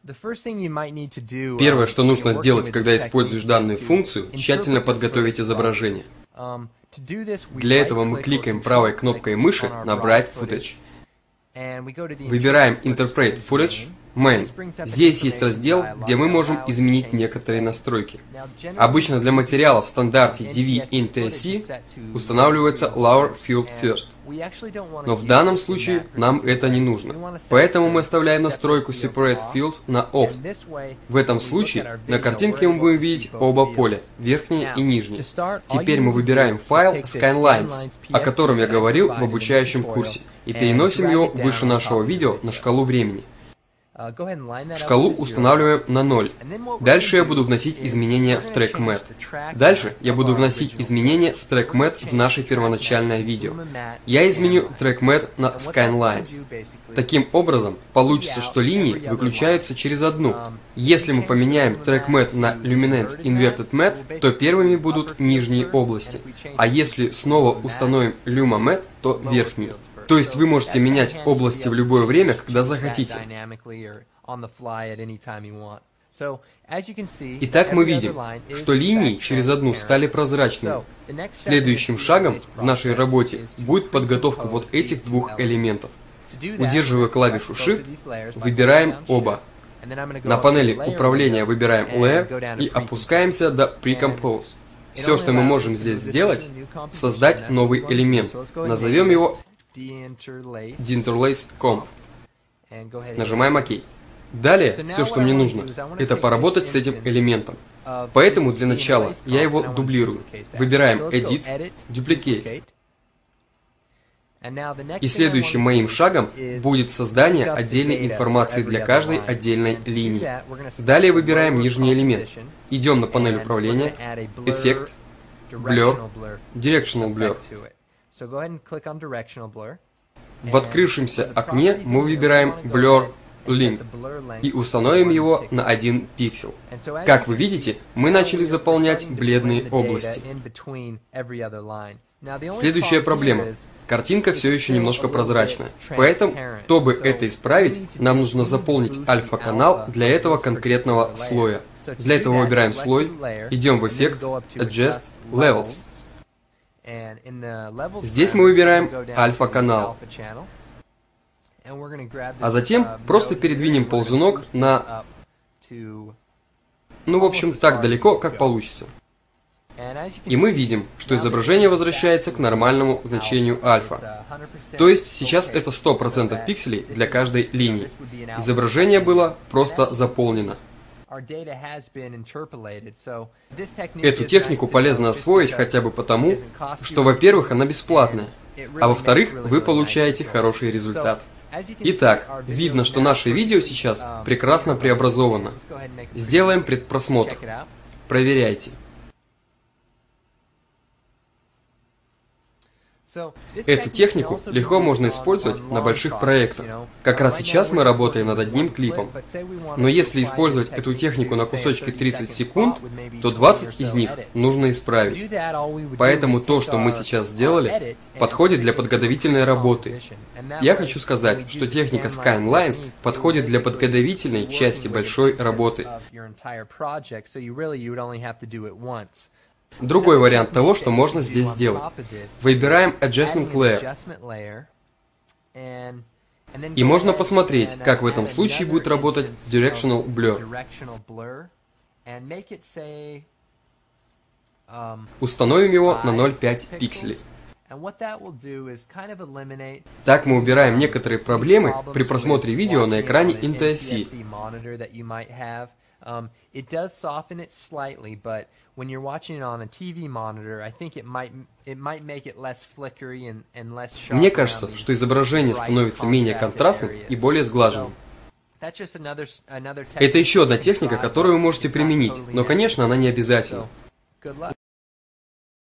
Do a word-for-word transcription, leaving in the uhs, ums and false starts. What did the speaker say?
Первое, что нужно сделать, когда используешь данную функцию, тщательно подготовить изображение. Для этого мы кликаем правой кнопкой мыши на Bright Footage. Выбираем Interpret Footage, Main. Здесь есть раздел, где мы можем изменить некоторые настройки. Обычно для материалов в стандарте ди ви ин ти эс си устанавливается Lower Field First. Но в данном случае нам это не нужно. Поэтому мы оставляем настройку Separate Fields на Off. В этом случае на картинке мы будем видеть оба поля, верхнее и нижнее. Теперь мы выбираем файл Skylines, о котором я говорил в обучающем курсе, и переносим его выше нашего видео на шкалу времени. Шкалу устанавливаем на ноль. Дальше я буду вносить изменения в трек Math. Дальше я буду вносить изменения в трек Math в наше первоначальное видео. Я изменю трек Math на Skylines. Таким образом, получится, что линии выключаются через одну. Если мы поменяем трек Math на Luminance Inverted Math, то первыми будут нижние области. А если снова установим Luma Math, то верхние. То есть вы можете менять области в любое время, когда захотите. Итак, мы видим, что линии через одну стали прозрачными. Следующим шагом в нашей работе будет подготовка вот этих двух элементов. Удерживая клавишу Shift, выбираем оба. На панели управления выбираем Layer и опускаемся до Pre-Compose. Все, что мы можем здесь сделать, создать новый элемент. Назовем его Deinterlace Comp. Нажимаем ОК. Далее, все, что мне нужно, это поработать с этим элементом. Поэтому для начала я его дублирую. Выбираем Edit, Duplicate. И следующим моим шагом будет создание отдельной информации для каждой отдельной линии. Далее выбираем нижний элемент. Идем на панель управления, Эффект, Blur, Directional Blur. В открывшемся окне мы выбираем Blur Link и установим его на один пиксель. Как вы видите, мы начали заполнять бледные области. Следующая проблема. Картинка все еще немножко прозрачная. Поэтому, чтобы это исправить, нам нужно заполнить альфа-канал для этого конкретного слоя. Для этого выбираем слой, идем в эффект, Adjust Levels. Здесь мы выбираем альфа-канал. А затем просто передвинем ползунок на, ну, в общем, так далеко, как получится. И мы видим, что изображение возвращается к нормальному значению альфа. То есть сейчас это сто процентов пикселей для каждой линии. Изображение было просто заполнено. Эту технику полезно освоить хотя бы потому, что, во-первых, она бесплатная, а во-вторых, вы получаете хороший результат. Итак, видно, что наше видео сейчас прекрасно преобразовано. Сделаем предпросмотр. Проверяйте. Эту технику легко можно использовать на больших проектах. Как раз сейчас мы работаем над одним клипом. Но если использовать эту технику на кусочки тридцать секунд, то двадцать из них нужно исправить. Поэтому то, что мы сейчас сделали, подходит для подготовительной работы. Я хочу сказать, что техника Skylines подходит для подготовительной части большой работы. Другой вариант того, что можно здесь сделать. Выбираем Adjustment Layer. И можно посмотреть, как в этом случае будет работать Directional Blur. Установим его на ноль целых пять десятых пикселей. Так мы убираем некоторые проблемы при просмотре видео на экране эн ти эс си. Um, it does soften it slightly, but when you're watching it on a ти ви monitor, I think it might it might make it less flickery and and less sharp. Мне кажется, что изображение становится менее контрастным и более сглаженным. Это еще одна техника, которую вы можете применить, но, конечно, она не обязательна.